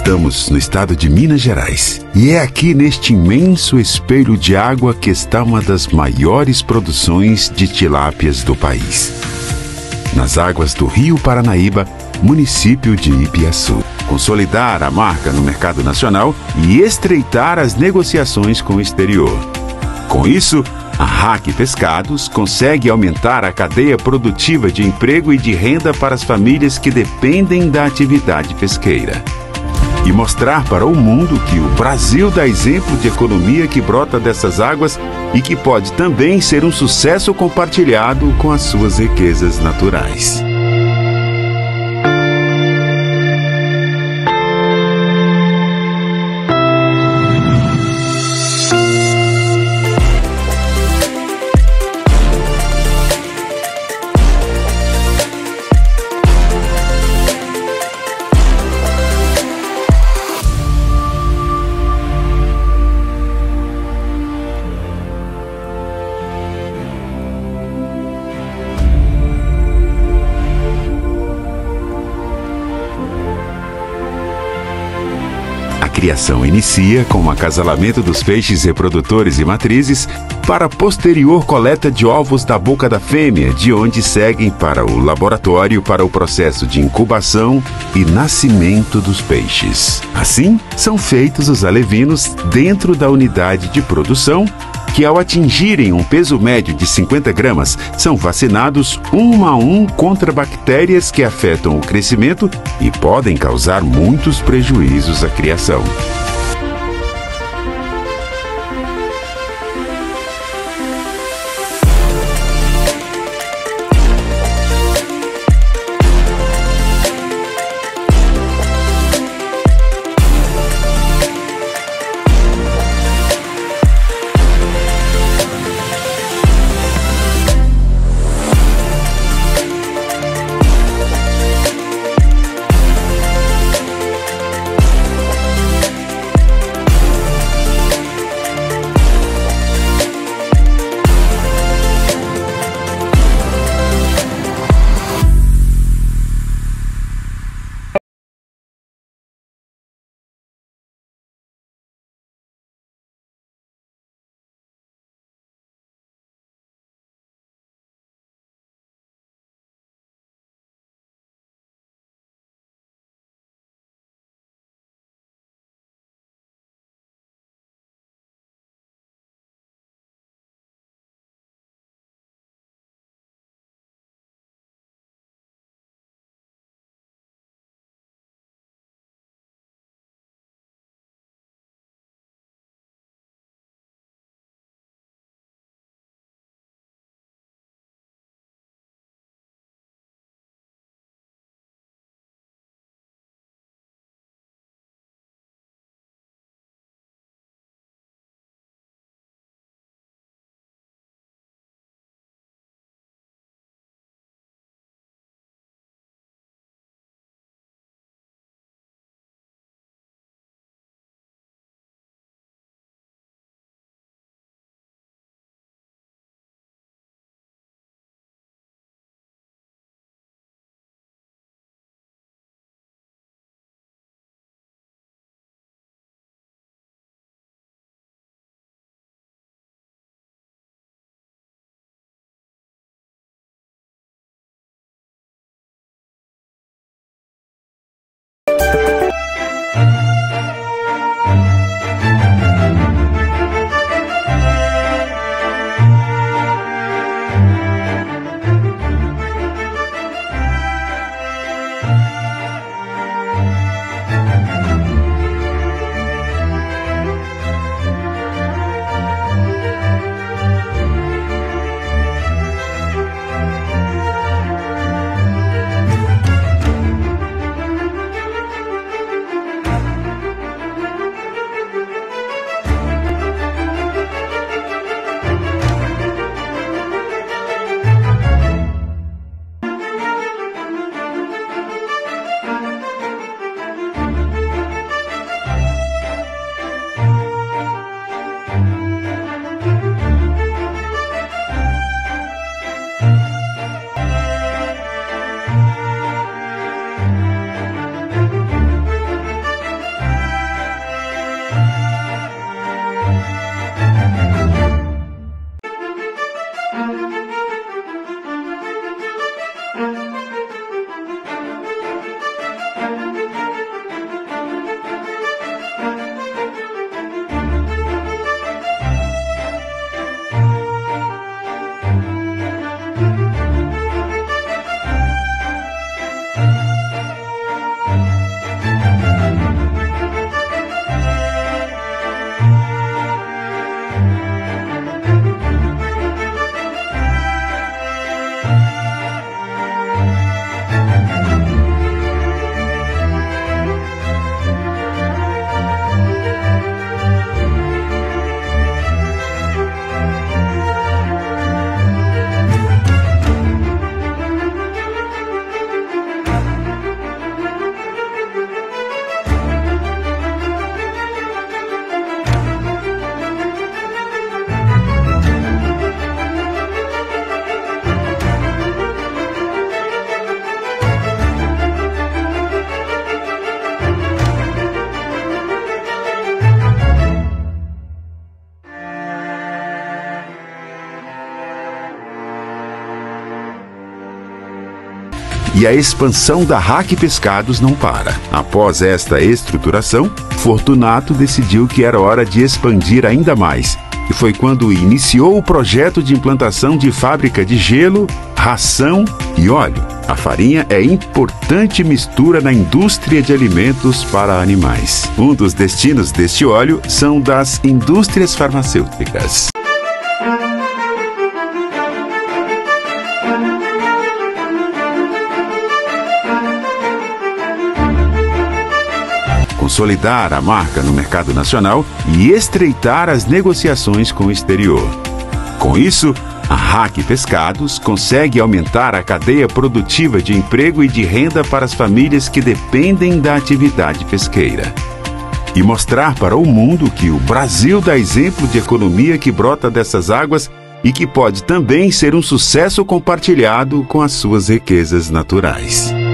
Estamos no estado de Minas Gerais e é aqui neste imenso espelho de água que está uma das maiores produções de tilápias do país. Nas águas do Rio Paranaíba, município de Ipiaçu. Consolidar a marca no mercado nacional e estreitar as negociações com o exterior. Com isso, a RAC Pescados consegue aumentar a cadeia produtiva de emprego e de renda para as famílias que dependem da atividade pesqueira. E mostrar para o mundo que o Brasil dá exemplo de economia que brota dessas águas e que pode também ser um sucesso compartilhado com as suas riquezas naturais. A criação inicia com o acasalamento dos peixes reprodutores e matrizes para a posterior coleta de ovos da boca da fêmea, de onde seguem para o laboratório para o processo de incubação e nascimento dos peixes. Assim, são feitos os alevinos dentro da unidade de produção, que ao atingirem um peso médio de 50 gramas, são vacinados um a um contra bactérias que afetam o crescimento e podem causar muitos prejuízos à criação. E a expansão da RAC Pescados não para. Após esta estruturação, Fortunato decidiu que era hora de expandir ainda mais. E foi quando iniciou o projeto de implantação de fábrica de gelo, ração e óleo. A farinha é importante mistura na indústria de alimentos para animais. Um dos destinos deste óleo são das indústrias farmacêuticas. Consolidar a marca no mercado nacional e estreitar as negociações com o exterior. Com isso, a RAC Pescados consegue aumentar a cadeia produtiva de emprego e de renda para as famílias que dependem da atividade pesqueira. E mostrar para o mundo que o Brasil dá exemplo de economia que brota dessas águas e que pode também ser um sucesso compartilhado com as suas riquezas naturais.